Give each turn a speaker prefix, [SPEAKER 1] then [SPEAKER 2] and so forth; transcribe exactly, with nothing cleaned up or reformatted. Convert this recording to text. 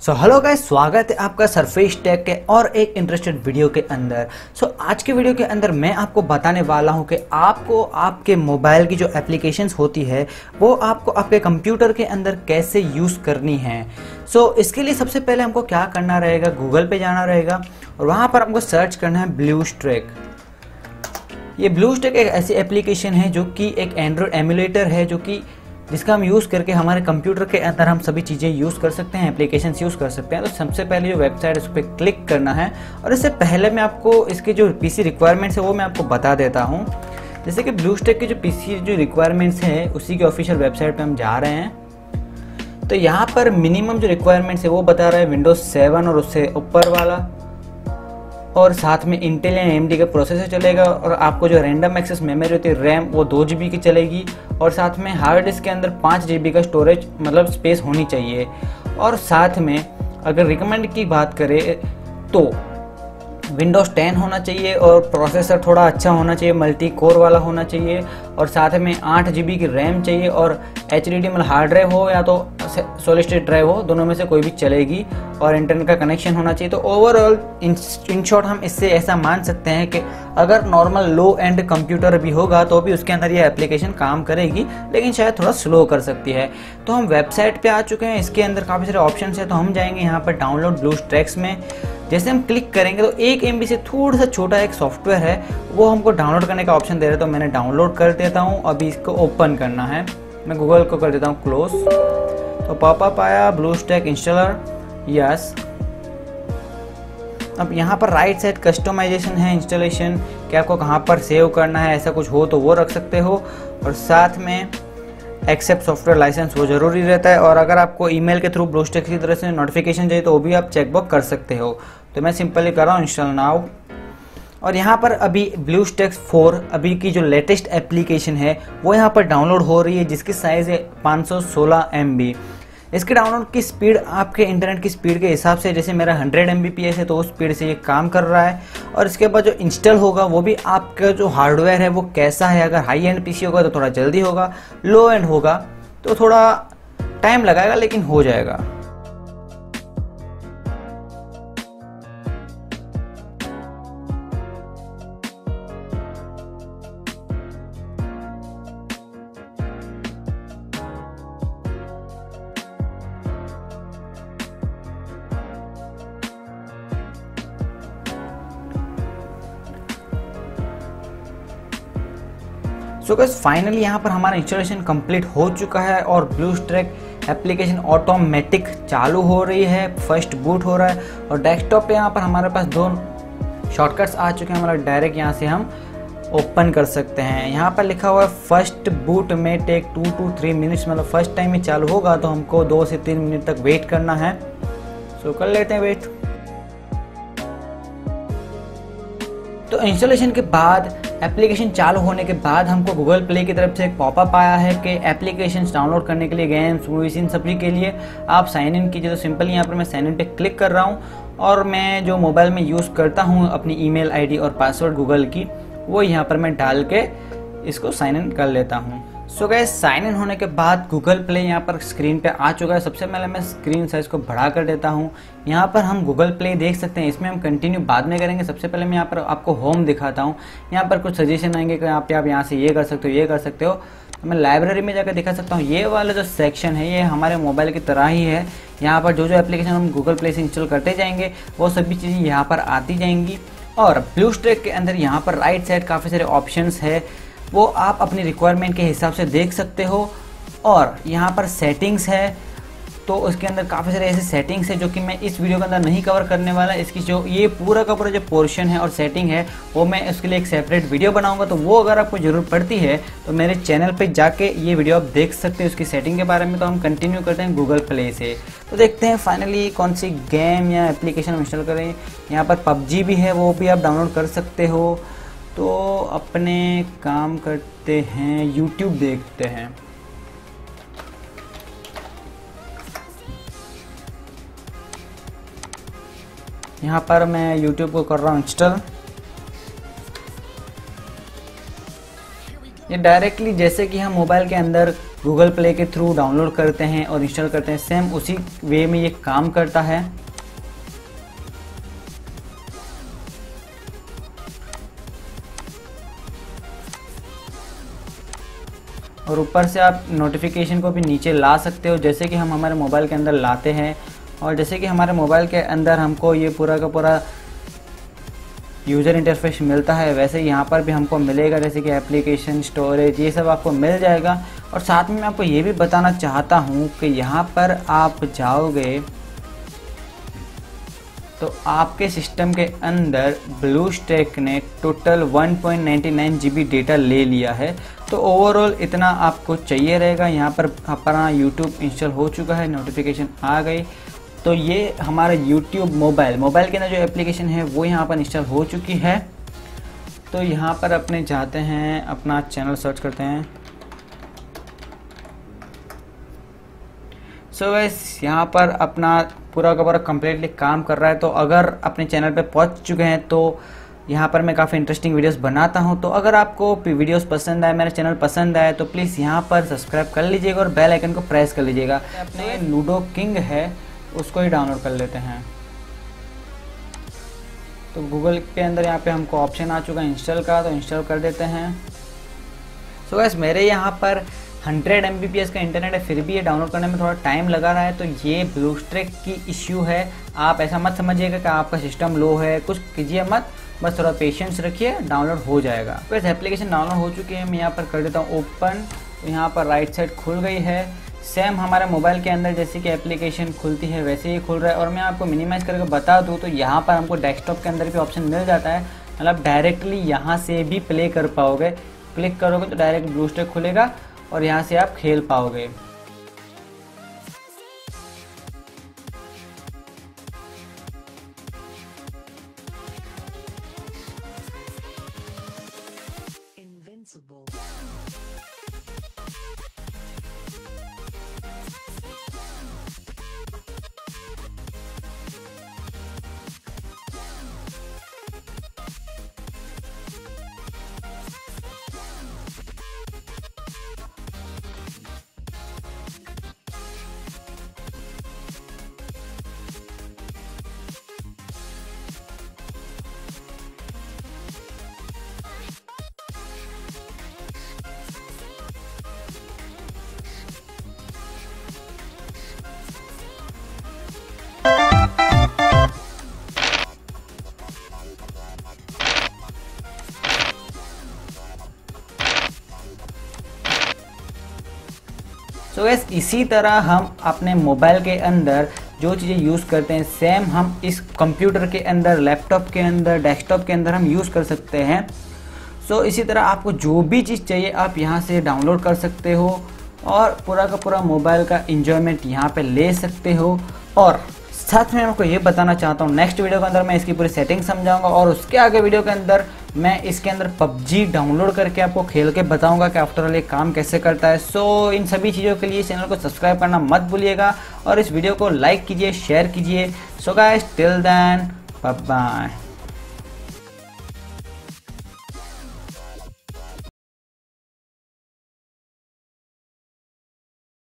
[SPEAKER 1] So hello guys, स्वागत है आपका सरफेस टेक के और एक इंटरेस्टेड वीडियो के अंदर। सो so, आज के वीडियो के अंदर मैं आपको बताने वाला हूं कि आपको आपके मोबाइल की जो एप्लीकेशंस होती है वो आपको आपके कंप्यूटर के अंदर कैसे यूज़ करनी है। सो so, इसके लिए सबसे पहले हमको क्या करना रहेगा, गूगल पे जाना रहेगा और वहाँ पर हमको सर्च करना है ब्लूस्टैक। ये ब्लूस्टैक एक ऐसी एप्लीकेशन है जो कि एक एंड्रॉयड एमुलेटर है, जो कि जिसका हम यूज़ करके हमारे कंप्यूटर के अंदर हम सभी चीज़ें यूज़ कर सकते हैं, एप्लीकेशंस यूज़ कर सकते हैं। तो सबसे पहले जो वेबसाइट है उस पर क्लिक करना है और इससे पहले मैं आपको इसके जो पीसी रिक्वायरमेंट्स है वो मैं आपको बता देता हूँ। जैसे कि ब्लूस्टैक की जो पीसी जो रिक्वायरमेंट्स है उसी के ऑफिशियल वेबसाइट पर हम जा रहे हैं। तो यहाँ पर मिनिमम जो रिक्वायरमेंट्स है वो बता रहा है विंडोज सेवन और उससे ऊपर वाला, और साथ में इंटेल या एएमडी का प्रोसेसर चलेगा, और आपको जो रैंडम एक्सेस मेमोरी होती है रैम वो दो जी बी की चलेगी, और साथ में हार्ड डिस्क के अंदर पाँच जी बी का स्टोरेज मतलब स्पेस होनी चाहिए। और साथ में अगर रिकमेंड की बात करें तो विंडोज़ टेन होना चाहिए और प्रोसेसर थोड़ा अच्छा होना चाहिए, मल्टी कोर वाला होना चाहिए, और साथ में आठ जी बी की रैम चाहिए, और एच डी डी मतलब हार्ड ड्राइव हो या तो सॉलिड स्टेट ड्राइव हो, दोनों में से कोई भी चलेगी, और इंटरनेट का कनेक्शन होना चाहिए। तो ओवरऑल इन शॉर्ट हम इससे ऐसा मान सकते हैं कि अगर नॉर्मल लो एंड कंप्यूटर भी होगा तो भी उसके अंदर ये एप्लीकेशन काम करेगी, लेकिन शायद थोड़ा स्लो कर सकती है। तो हम वेबसाइट पे आ चुके हैं, इसके अंदर काफ़ी सारे ऑप्शन है। तो हम जाएंगे यहाँ पर डाउनलोड ब्लूस्टैक में। जैसे हम क्लिक करेंगे तो एक एम बी से थोड़ा सा छोटा एक सॉफ्टवेयर है वो हमको डाउनलोड करने का ऑप्शन दे रहा है। तो मैंने डाउनलोड कर देता हूँ। अभी इसको ओपन करना है, मैं गूगल को कर देता हूँ क्लोज। तो पॉपअप आया ब्लूस्टैक इंस्टॉलर, यस। अब यहाँ पर राइट साइड कस्टमाइजेशन है, इंस्टॉलेशन कि आपको कहाँ पर सेव करना है, ऐसा कुछ हो तो वो रख सकते हो, और साथ में एक्सेप्ट सॉफ्टवेयर लाइसेंस वो जरूरी रहता है। और अगर आपको ईमेल के थ्रू ब्लूस्टैक की तरह से नोटिफिकेशन चाहिए तो वो भी आप चेकबॉक्स कर सकते हो। तो मैं सिंपली कर रहा हूँ इंस्टॉल नाउ। और यहाँ पर अभी ब्लूस्टैक फोर अभी की जो लेटेस्ट एप्लीकेशन है वो यहाँ पर डाउनलोड हो रही है, जिसकी साइज़ है पाँच सौ सोलह एम बी। इसके डाउनलोड की स्पीड आपके इंटरनेट की स्पीड के हिसाब से, जैसे मेरा hundred M B P S है तो उस स्पीड से ये काम कर रहा है। और इसके बाद जो इंस्टॉल होगा वो भी आपका जो हार्डवेयर है वो कैसा है, अगर हाई एंड पीसी होगा तो थोड़ा जल्दी होगा, लो एंड होगा तो थोड़ा टाइम लगाएगा, लेकिन हो जाएगा। सो गाइस फाइनली यहाँ पर हमारा इंस्टॉलेशन कंप्लीट हो चुका है और ब्लूस्टैक एप्लीकेशन ऑटोमेटिक चालू हो रही है, फर्स्ट बूट हो रहा है। और डेस्कटॉप पे यहाँ पर हमारे पास दो शॉर्टकट्स आ चुके हैं, हमारा डायरेक्ट यहाँ से हम ओपन कर सकते हैं। यहाँ पर लिखा हुआ है फर्स्ट बूट में take two to three minutes, मतलब फर्स्ट टाइम में चालू होगा तो हमको दो से तीन मिनट तक वेट करना है। सो कर लेते हैं वेट। तो इंस्टॉलेशन के बाद, एप्लीकेशन चालू होने के बाद हमको गूगल प्ले की तरफ से एक पॉपअप आया है कि एप्लीकेशन डाउनलोड करने के लिए, गेम्स मूवीज इन सभी के लिए आप साइन इन कीजिए। तो सिंपली यहाँ पर मैं साइन इन पे क्लिक कर रहा हूँ, और मैं जो मोबाइल में यूज़ करता हूँ अपनी ईमेल आईडी और पासवर्ड गूगल की, वो यहाँ पर मैं डाल के इसको साइन इन कर लेता हूँ। सो गाइस साइन इन होने के बाद गूगल प्ले यहाँ पर स्क्रीन पे आ चुका है। सबसे पहले मैं स्क्रीन साइज को बढ़ा कर देता हूँ। यहाँ पर हम गूगल प्ले देख सकते हैं, इसमें हम कंटिन्यू बाद में करेंगे। सबसे पहले मैं यहाँ पर आपको होम दिखाता हूँ। यहाँ पर कुछ सजेशन आएंगे कि आप आप यहाँ से ये कर सकते हो, ये कर सकते हो। तो मैं लाइब्रेरी में जाकर दिखा सकता हूँ। ये वाला जो सेक्शन है ये हमारे मोबाइल की तरह ही है। यहाँ पर जो जो एप्लीकेशन हम गूगल प्ले से इंस्टॉल करते जाएंगे वो सभी चीज़ें यहाँ पर आती जाएंगी। और ब्लूस्टैक के अंदर यहाँ पर राइट साइड काफ़ी सारे ऑप्शंस है, वो आप अपनी रिक्वायरमेंट के हिसाब से देख सकते हो। और यहाँ पर सेटिंग्स है, तो उसके अंदर काफ़ी सारे ऐसे सेटिंग्स है जो कि मैं इस वीडियो के अंदर नहीं कवर करने वाला। इसकी जो ये पूरा का पूरा जो पोर्शन है और सेटिंग है वो मैं उसके लिए एक सेपरेट वीडियो बनाऊंगा। तो वो अगर आपको ज़रूरत पड़ती है तो मेरे चैनल पे जाके ये वीडियो आप देख सकते हैं उसकी सेटिंग के बारे में। तो हम कंटिन्यू करते हैं गूगल प्ले से। तो देखते हैं फाइनली कौन सी गेम या एप्लीकेशन इंस्टॉल करें। यहाँ पर पबजी भी है, वो भी आप डाउनलोड कर सकते हो। तो अपने काम करते हैं, यूट्यूब देखते हैं। यहाँ पर मैं यूट्यूब को कर रहा हूँ इंस्टॉल। ये डायरेक्टली जैसे कि हम मोबाइल के अंदर गूगल प्ले के थ्रू डाउनलोड करते हैं और इंस्टॉल करते हैं, सेम उसी वे में ये काम करता है। और ऊपर से आप नोटिफिकेशन को भी नीचे ला सकते हो, जैसे कि हम हमारे मोबाइल के अंदर लाते हैं। और जैसे कि हमारे मोबाइल के अंदर हमको ये पूरा का पूरा यूज़र इंटरफेस मिलता है, वैसे यहाँ पर भी हमको मिलेगा, जैसे कि एप्लीकेशन, स्टोरेज, ये सब आपको मिल जाएगा। और साथ में मैं आपको ये भी बताना चाहता हूँ कि यहाँ पर आप जाओगे तो आपके सिस्टम के अंदर ब्लूस्टैक ने total one point nine nine G B data ले लिया है। तो ओवरऑल इतना आपको चाहिए रहेगा। यहाँ पर अपना यूट्यूब इंस्टॉल हो चुका है, नोटिफिकेशन आ गई। तो ये हमारा यूट्यूब मोबाइल मोबाइल के अंदर जो एप्लीकेशन है वो यहाँ पर इंस्टॉल हो चुकी है। तो यहाँ पर अपने जाते हैं, अपना चैनल सर्च करते हैं। सो गाइस यहाँ पर अपना पूरा का पूरा कम्प्लीटली काम कर रहा है। तो अगर अपने चैनल पे पहुँच चुके हैं तो यहाँ पर मैं काफ़ी इंटरेस्टिंग वीडियोस बनाता हूँ। तो अगर आपको वीडियोस पसंद आए, मेरा चैनल पसंद आए, तो प्लीज़ यहाँ पर सब्सक्राइब कर लीजिएगा और बेल आइकन को प्रेस कर लीजिएगा। अपने लूडो किंग है उसको ही डाउनलोड कर लेते हैं। तो गूगल के अंदर यहाँ पे हमको ऑप्शन आ चुका है इंस्टॉल का, तो इंस्टॉल कर देते हैं। सो गाइस मेरे यहाँ पर hundred M B P S का इंटरनेट है, फिर भी ये डाउनलोड करने में थोड़ा टाइम लगा रहा है। तो ये ब्लूस्टैक की इश्यू है, आप ऐसा मत समझिएगा कि आपका सिस्टम लो है, कुछ कीजिए मत, बस थोड़ा पेशेंस रखिए, डाउनलोड हो जाएगा। बस एप्लीकेशन डाउनलोड हो चुकी है, मैं यहाँ पर कर देता हूँ ओपन। तो यहाँ पर राइट साइड खुल गई है, सेम हमारे मोबाइल के अंदर जैसे कि एप्लीकेशन खुलती है वैसे ही खुल रहा है। और मैं आपको मिनिमाइज़ करके बता दूँ तो यहाँ पर हमको डेस्कटॉप के अंदर भी ऑप्शन मिल जाता है, मतलब डायरेक्टली यहाँ से भी प्ले कर पाओगे। क्लिक करोगे तो डायरेक्ट ब्लूस्टैक खुलेगा और यहाँ से आप खेल पाओगे। सो गैस इसी तरह हम अपने मोबाइल के अंदर जो चीज़ें यूज़ करते हैं सेम हम इस कंप्यूटर के अंदर, लैपटॉप के अंदर, डेस्कटॉप के अंदर हम यूज़ कर सकते हैं। सो so, इसी तरह आपको जो भी चीज़ चाहिए आप यहाँ से डाउनलोड कर सकते हो और पूरा का पूरा मोबाइल का एंजॉयमेंट यहाँ पे ले सकते हो। और साथ में मैं आपको ये बताना चाहता हूँ नेक्स्ट वीडियो के अंदर मैं इसकी पूरी सेटिंग समझाऊंगा और उसके आगे वीडियो के अंदर मैं इसके अंदर पबजी डाउनलोड करके आपको खेल के बताऊंगा कि आफ्टर ऑल ये काम कैसे करता है। सो so, इन सभी चीज़ों के लिए चैनल को सब्सक्राइब करना मत भूलिएगा और इस वीडियो को लाइक कीजिए, शेयर कीजिए। So guys till then bye bye.